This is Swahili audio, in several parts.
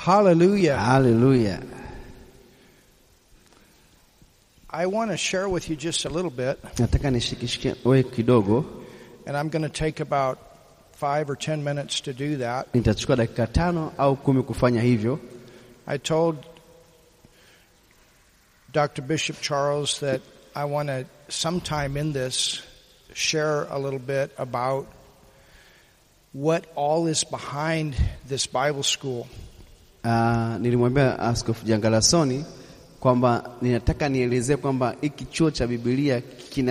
Hallelujah. Hallelujah. I want to share with you just a little bit, Nataka nishikishike wewe kidogo. and I'm going to take about 5 or 10 minutes to do that. Nitachukua dakika 5 au 10 kufanya hivyo. I told Dr. Bishop Charles that I want to sometime in this share a little bit about what all is behind this Bible school. Nilimwambia Askofu Jangalasoni kwamba ninataka nielezee kwamba hiki chuo cha Biblia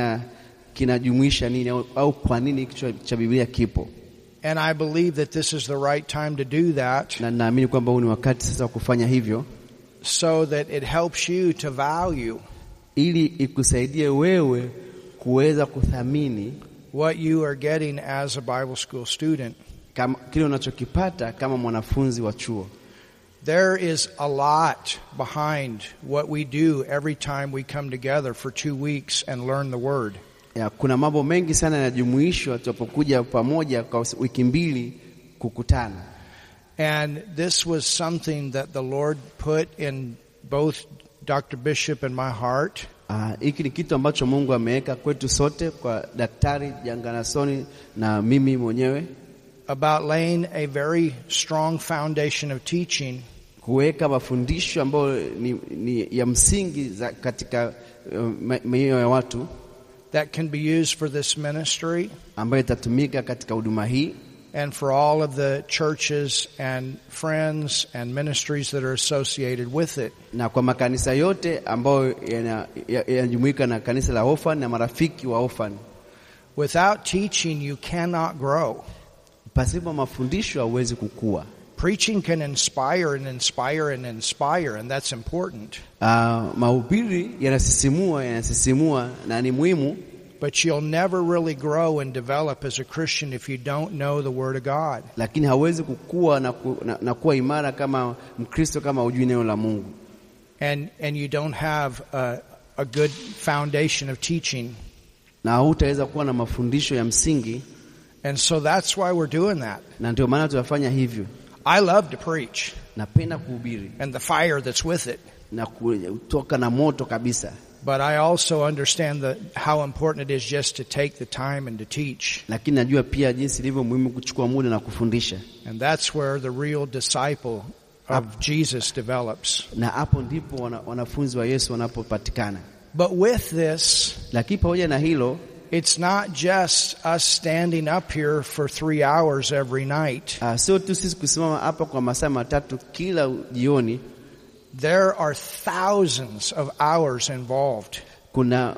kinajumuisha nini au kwa nini hiki chuo cha Biblia kipo. And I believe that this is the right time to do that. Na naamini kwamba huu ni wakati sasa wa kufanya hivyo, so that it helps you to value ili ikusaidie wewe kuweza kuthamini what you are getting as a Bible school student. kama kile unachokipata kama mwanafunzi wa chuo. There is a lot behind what we do every time we come together for 2 weeks and learn the word. Kuna mambo mengi sana yanajumuishwa tunapokuja pamoja kwa wiki 2 kukutana. And this was something that the Lord put in both Dr. Bishop and my heart. Hiki ni kitu ambacho Mungu ameweka kwetu sote, kwa Daktari Jangalasoni na mimi mwenyewe, about laying a very strong foundation of teaching, kuweka mafundisho ambayo ni ya msingi katika mioyo ya watu, that can be used for this ministry, ambayo itatumika katika huduma hii, and for all of the churches and friends and ministries that are associated with it. na kwa makanisa yote ambayo yanajumuika na kanisa la Orphan na marafiki wa Orphan. Without teaching, you cannot grow. Pasipo mafundisho hauwezi kukua. Preaching can inspire and inspire and inspire, and that's important. Mahubiri yanasisimua na ni muhimu, but you'll never really grow and develop as a Christian if you don't know the Word of God. Lakini hauwezi kukua na kuwa imara kama Mkristo kama hujui neno la Mungu. And you don't have a good foundation of teaching. Na hutaweza kuwa na mafundisho ya msingi. And so that's why we're doing that. Na ndio maana tunafanya hivyo. I love to preach. Napenda kuhubiri. And the fire that's with it. Na kutoka na moto kabisa. But I also understand how important it is just to take the time and to teach. Lakini najua pia jinsi ilivyo muhimu kuchukua muda na kufundisha. And that's where the real disciple of Jesus develops. Na hapo ndipo wanafunzi wa Yesu wanapopatikana. But with this, lakini pamoja na hilo, it's not just us standing up here for 3 hours every night. Sio tu sisi kusimama hapa kwa masaa 3 kila jioni. There are thousands of hours involved. Kuna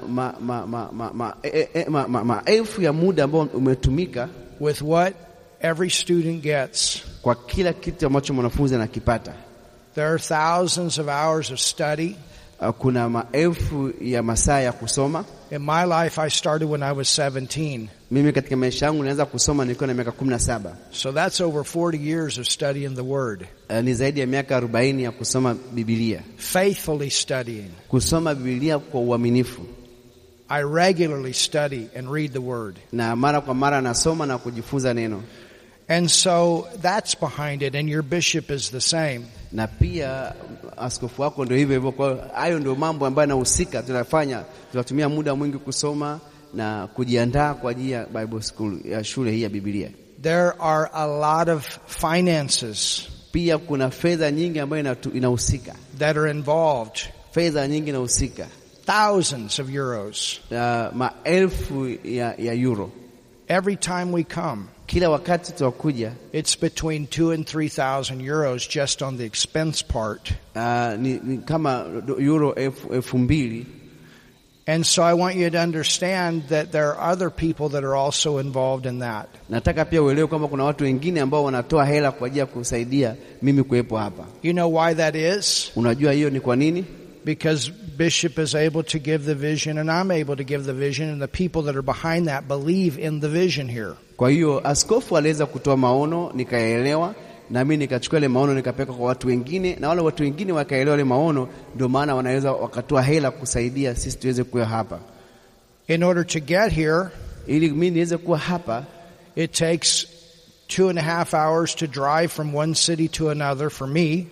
maelfu ya muda ambao umetumika with what every student gets. Kwa kila kitu ambacho mwanafunzi anakipata. There are thousands of hours of study. Kuna maelfu ya masaa ya kusoma. In my life, I started when I was 17. Mimi katika maisha yangu nilianza kusoma nikiwa na miaka 17. So that's over 40 years of studying the Word. Ni zaidi ya miaka 40 ya kusoma Biblia. Faithfully studying. Kusoma Biblia kwa uaminifu. I regularly study and read the Word. Na mara kwa mara nasoma na kujifunza neno. And so that's behind it, and your bishop is the same. Na pia askofu wako ndio hivyo hivyo. Kwa hayo ndio mambo ambayo yanahusika tunafanya. Tunatumia muda mwingi kusoma na kujiandaa kwa ajili ya Bible School, ya shule hii ya Biblia. There are a lot of finances. Pia kuna fedha nyingi ambayo inahusika. That are involved. Fedha nyingi inahusika. Thousands of euros. Maelfu ya euro. Every time we come. Kila wakati tunakuja, it's between 2,000 and 3,000 euros just on the expense part. Ni kama euro 2,000. And so I want you to understand that there are other people that are also involved in that. Nataka pia uelewe kwamba kuna watu wengine ambao wanatoa hela kwa ajili ya kusaidia mimi kuwepo hapa. You know why that is? Unajua hiyo ni kwa nini? Because Bishop is able to give the vision and I'm able to give the vision, and the people that are behind that believe in the vision here. Kwa hiyo askofu aliweza kutoa maono, nikaelewa, na mimi nikachukua ile maono nikapeka kwa watu wengine, na wale watu wengine wakaelewa ile maono, ndio maana wanaweza wakatoa hela kusaidia sisi tuweze kuwa hapa. In order to get here, ili mimi niweze kuwa hapa, it takes 2.5 hours to drive from one city to another for me.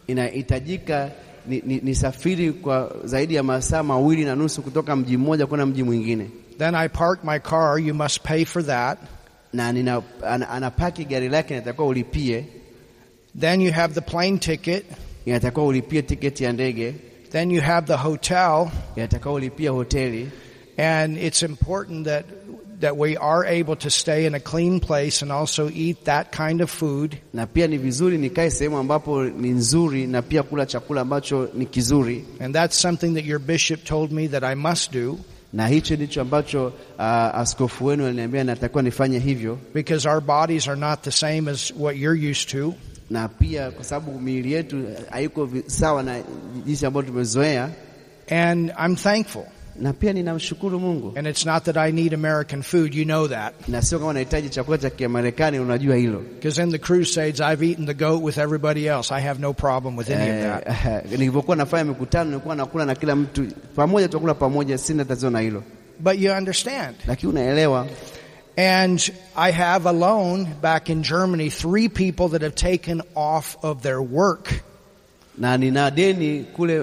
inahitajika nisafiri kwa zaidi ya masaa 2.5 kutoka mji mmoja kwenda mji mwingine. Then I park my car, you must pay for that. Na anapaki gari lake, inatakiwa ulipie. Then you have the plane ticket. Inatakiwa ulipie tiketi ya ndege. Then you have the hotel. Inatakiwa ulipie hoteli. And it's important that we are able to stay in a clean place and also eat that kind of food. Na pia ni vizuri nikae sehemu ambapo ni nzuri na pia kula chakula ambacho ni kizuri. And that's something that your bishop told me that I must do. Na hicho ndicho ambacho askofu wenu aliniambia natakiwa nifanye hivyo. Because our bodies are not the same as what you're used to. Na pia kwa sababu miili yetu haiko sawa na jinsi ambavyo tumezoea. And I'm thankful. Na pia ninamshukuru Mungu. And it's not that I need American food, you know that. Na sio kama nahitaji chakula cha Kimarekani, unajua hilo. Because in the crusades I've eaten the goat with everybody else. I have no problem with any of that. Nilipokuwa nafanya mikutano nilikuwa nakula na kila mtu pamoja, tukula pamoja, sina tatizo na hilo. But you understand. Lakini unaelewa. And I have alone back in Germany 3 people that have taken off of their work. Na nina deni kule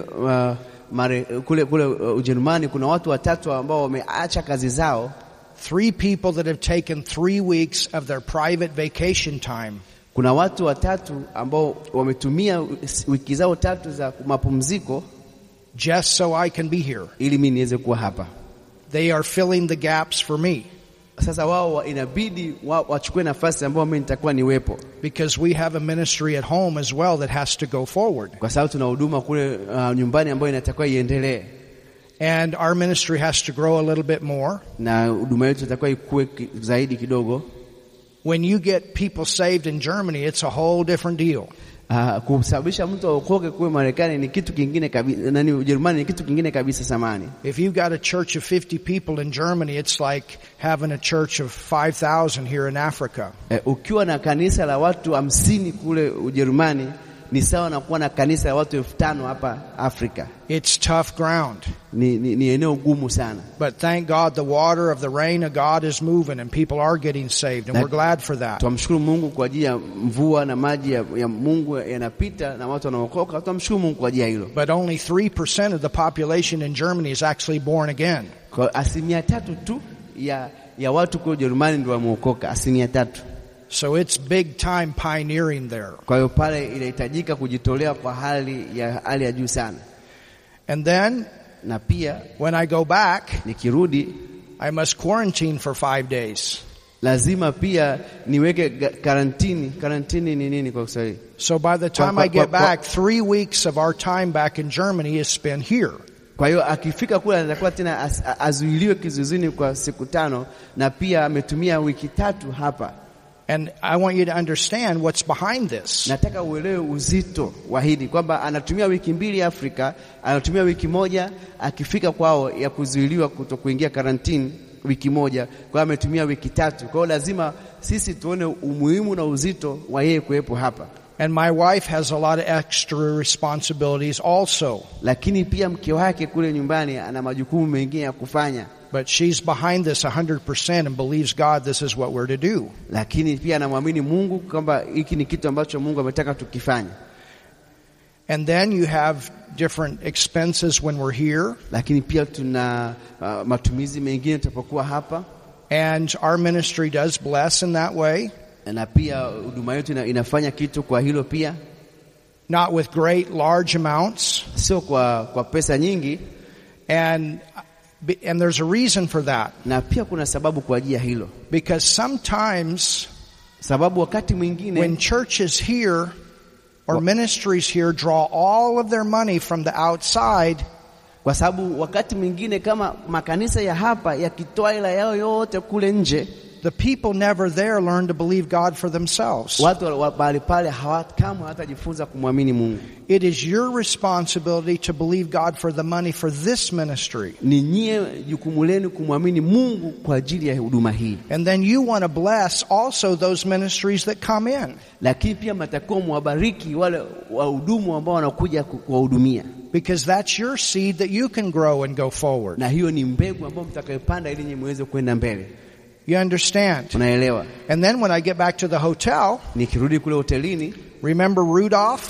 kule Ujerumani, kuna watu 3 ambao wameacha kazi zao. 3 people that have taken 3 weeks of their private vacation time. Kuna watu 3 ambao wametumia wiki zao 3 za mapumziko just so I can be here. Ili mimi niweze kuwa hapa. They are filling the gaps for me. Sasa wao inabidi wachukue nafasi ambayo mimi nitakuwa niwepo. Because we have a ministry at home as well that has to go forward. Kwa sababu tuna huduma kule nyumbani ambayo inatakiwa iendelee. And our ministry has to grow a little bit more. Na huduma yetu itakuwa ikue zaidi kidogo. When you get people saved in Germany, it's a whole different deal. Kusababisha mtu aokoke kwa Marekani ni kitu kingine kabisa, na Ujerumani ni kitu kingine kabisa samani. If you got a church of 50 people in Germany, it's like having a church of 5,000 here in Africa. Ukiwa na kanisa la watu 50 kule Ujerumani ni sawa na kuwa na kanisa la watu 5,000 hapa Afrika. It's tough ground. Ni eneo gumu sana. But thank God the water of the rain of God is moving and people are getting saved, and we're glad for that. Tumshukuru Mungu kwa ajili ya mvua na maji ya Mungu yanapita na watu wanaokoka. Tumshukuru Mungu kwa ajili ya hilo. But only 3% of the population in Germany is actually born again. Kwa 3% tu ya watu kwa Ujerumani ndio wameokoka, 3%. So it's big time pioneering there. Kwa hiyo pale inahitajika kujitolea kwa hali ya juu sana. And then na pia when I go back, nikirudi I must quarantine for 5 days. Lazima pia niweke karantini. Karantini ni nini kwa Kiswahili? So by the time I get back, 3 weeks of our time back in Germany is spent here. Kwa hiyo akifika kule atakuwa tena azuiliwe kizuizini kwa siku 5, na pia ametumia wiki 3 hapa. And I want you to understand what's behind this. Nataka uelewe uzito wa hili kwamba anatumia wiki 2 Afrika, anatumia wiki 1 akifika kwao ya kuzuiliwa kutokuingia karantini wiki 1, kwa ametumia wiki 3. Kwa hiyo lazima sisi tuone umuhimu na uzito wa yeye kuwepo hapa. And my wife has a lot of extra responsibilities also. Lakini pia mke wake kule nyumbani ana majukumu mengine ya kufanya. But she's behind this 100% and believes God this is what we're to do. Lakini pia anamwamini Mungu kwamba hiki ni kitu ambacho Mungu ametaka tukifanye. And then you have different expenses when we're here. Lakini pia tuna matumizi mengine tunapokuwa hapa. And our ministry does bless in that way. Na pia huduma yetu inafanya kitu kwa hilo pia. Not with great large amounts. Sio kwa pesa nyingi. And there's a reason for that. Na pia kuna sababu kwa ajili ya hilo. Because sometimes sababu wakati mwingine when churches here or ministries here draw all of their money from the outside, kwa sababu wakati mwingine kama makanisa ya hapa yakitoa hela yao yote kule nje, the people never there learn to believe God for themselves. Watu wale pale hawatajifunza kumwamini Mungu. It is your responsibility to believe God for the money for this ministry. Ni nyie jukumu lenu kumwamini Mungu kwa ajili ya huduma hii. And then you want to bless also those ministries that come in. Lakini pia mtakuwa mwabariki wale wahudumu ambao wanakuja kuwahudumia. Because that's your seed that you can grow and go forward. Na hiyo ni mbegu ambayo mtakayopanda ili nyinyi muweze kwenda mbele. You understand? Unaelewa? And then when I get back to the hotel, nikirudi kule hotelini, remember Rudolph?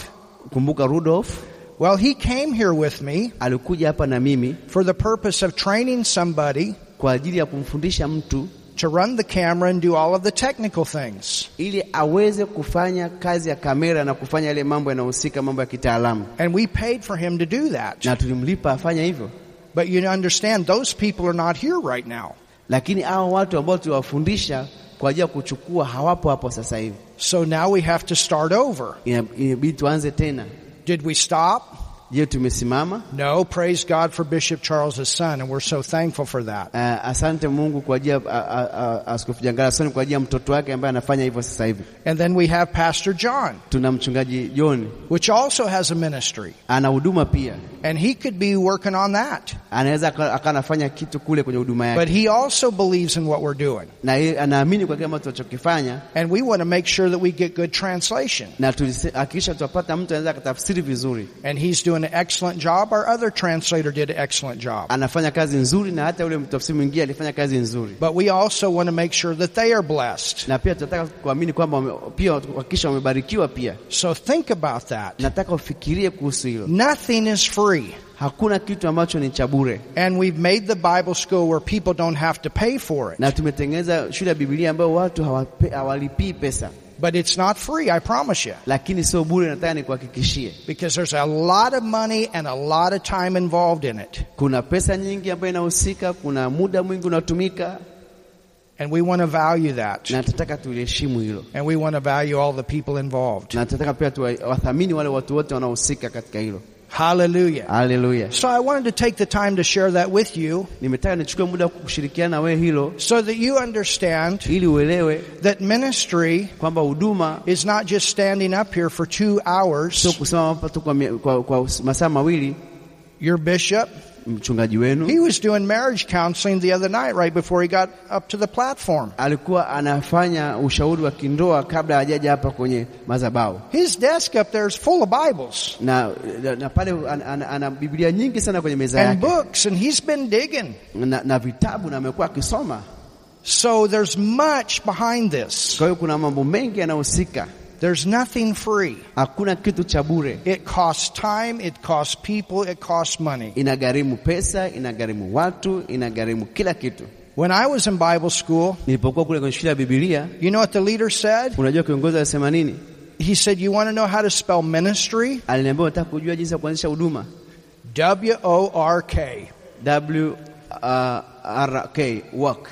kumbuka Rudolph Well, he came here with me alikuja hapa na mimi for the purpose of training somebody kwa ajili ya kumfundisha mtu to run the camera and do all of the technical things. ili aweze kufanya kazi ya kamera na kufanya yale mambo yanayohusika mambo ya kitaalamu. And we paid for him to do that. Na tulimlipa afanya hivyo. But you understand, those people are not here right now. Lakini hao watu ambao tuliwafundisha kwa ajili ya kuchukua hawapo hapo sasa hivi. So now we have to start over. Inabidi tuanze tena. Did we stop? Je, tumesimama? No, praise God for Bishop Charles' son, and we're so thankful for that. Asante Mungu kwa ajili ya Askofu Jangalasoni kwa ajili ya mtoto wake ambaye anafanya hivyo sasa hivi. And then we have Pastor John. Tuna mchungaji John, which also has a ministry. ana huduma pia. And he could be working on that. Anaweza akanafanya kitu kule kwenye huduma yake. But he also believes in what we're doing. Na yeye anaamini kwa kile ambacho tunachokifanya. And we want to make sure that we get good translation. Na hakikisha tutapata mtu anaweza kutafsiri vizuri. And he's doing an excellent job. Our other translator did an excellent job. Anafanya kazi nzuri na hata yule mtafsiri mwingine alifanya kazi nzuri. But we also want to make sure that they are blessed. Na pia tunataka kuamini kwamba pia hakikisha wamebarikiwa pia. So think about that. Nataka ufikirie kuhusu hilo. Nothing is free. Hakuna kitu ambacho ni cha bure. And we've made the Bible school where people don't have to pay for it. Na tumetengeneza shule ya Biblia ambayo watu hawalipii pesa. But it's not free, I promise you. Lakini sio bure, nataka nikuhakikishie. Because there's a lot of money and a lot of time involved in it. Kuna pesa nyingi ambayo inahusika, kuna muda mwingi unatumika. And we want to value that. Na tunataka tuheshimu hilo. And we want to value all the people involved. Na tunataka pia tuwathamini wale watu wote wanaohusika katika hilo. Hallelujah. Hallelujah. So I wanted to take the time to share that with you. Nimetaka nichukue muda kushirikiana na wewe hilo. So that you understand ili uelewe that ministry kwamba huduma is not just standing up here for 2 hours. Sio kusimama hapa tu kwa masaa mawili. Your bishop, mchungaji wenu, he was doing marriage counseling the other night right before he got up to the platform. Alikuwa anafanya ushauri wa kindoa kabla hajaja hapa kwenye madhabahu. His desk up there is full of Bibles. Na pale ana Biblia nyingi sana kwenye meza yake. And books, and he's been digging. Na vitabu na amekuwa akisoma. So there's much behind this. Kwa hiyo kuna mambo mengi yanahusika. There's nothing free. Hakuna kitu cha bure. It costs time, it costs people, it costs money. Inagharimu pesa, inagharimu watu, inagharimu kila kitu. When I was in Bible school, nilipokuwa kule kwenye shule ya Biblia, you know what the leader said? Unajua kiongozi alisema nini? He said, you want to know how to spell ministry? Aliniambia unataka kujua jinsi ya kuanzisha huduma? W-O-R-K. W-R-K, work.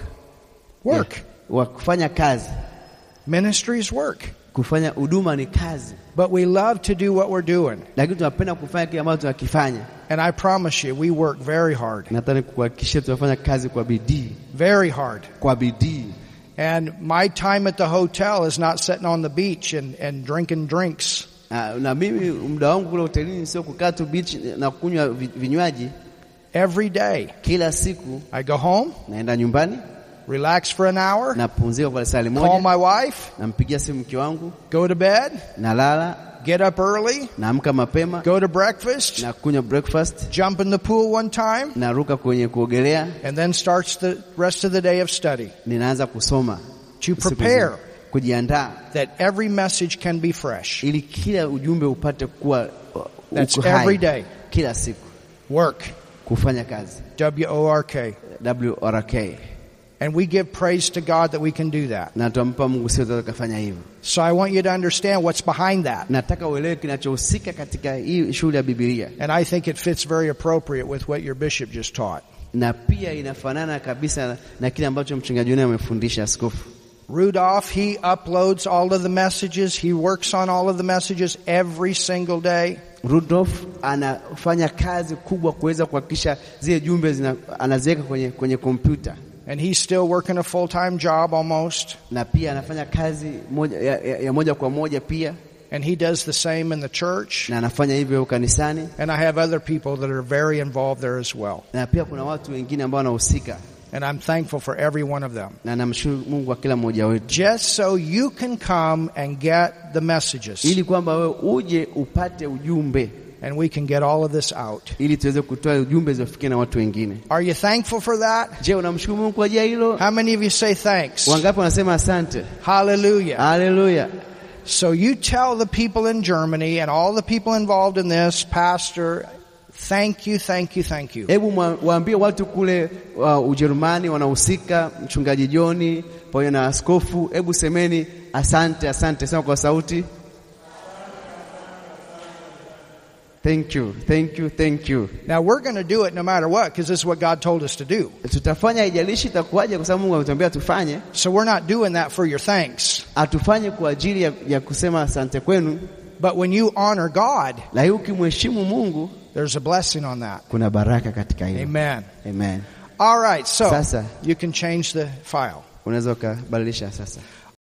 Work. Work, kufanya kazi. Ministry is work. Kufanya huduma ni kazi. But we love to do what we're doing. Lakini tunapenda kufanya kile ambacho tunakifanya. And I promise you, we work very hard. Nataka kukuhakikishia tunafanya kazi kwa bidii. Very hard. Kwa bidii. And my time at the hotel is not sitting on the beach and drinking drinks. Na mimi muda wangu kule hotelini sio kukaa tu beach na kunywa vinywaji. Every day. Kila siku. I go home. Naenda nyumbani. Relax for an hour. Napumzika kwa saa moja. Call my wife. Nampigia simu mke wangu. Go to bed. Nalala. Get up early. Naamka mapema. Go to breakfast. Na kunywa breakfast. Jump in the pool one time. Naruka kwenye kuogelea. And then starts the rest of the day of study. Ninaanza kusoma. To prepare. Kujiandaa. That every message can be fresh. Ili kila ujumbe upate kuwa That's every day. Kila siku. Work. Kufanya kazi. W-O-R-K. W-O-R-K. And we give praise to God that we can do that. Na tumpa Mungu sisi tukafanya hivyo. So I want you to understand what's behind that. Nataka uelewe kinachohusika katika hii shule ya Biblia. And I think it fits very appropriate with what your bishop just taught. Na pia inafanana kabisa na kile ambacho mchungaji wenu amefundisha askofu. Rudolph, he uploads all of the messages. He works on all of the messages every single day. Rudolph anafanya kazi kubwa kuweza kuhakikisha zile jumbe anaziweka kwenye kompyuta. And he's still working a full-time job almost. Na pia anafanya kazi moja kwa moja pia. And he does the same in the church. Na anafanya hivyo kanisani. And I have other people that are very involved there as well. Na pia kuna watu wengine ambao wanahusika. And I'm thankful for every one of them. Na namshukuru Mungu kwa kila mmoja wetu. Just so you can come and get the messages. Ili kwamba wewe uje upate ujumbe. And we can get all of this out. Ili tuweze kutoa ujumbe zifikie na watu wengine. Are you thankful for that? Je, unamshukuru Mungu kwa ajili hilo? How many of you say thanks? Wangapi wanasema asante? Hallelujah. Hallelujah. So you tell the people in Germany and all the people involved in this, Pastor, thank you, thank you, thank you. Hebu waambie watu kule Ujerumani wanahusika, mchungaji Joni pamoja na askofu, hebu semeni asante, asante. Sema kwa sauti. Thank you, thank you, thank you. Now we're going to do it no matter what, because this is what God told us to do. Tutafanya haijalishi itakuwaje kwa sababu Mungu ametuambia tufanye. So we're not doing that for your thanks. Atufanye kwa ajili ya kusema asante kwenu. But when you honor God, la ukimheshimu Mungu, there's a blessing on that. Kuna baraka katika hilo. Amen. Amen. All right, so sasa, you can change the file. Unaweza kubadilisha sasa.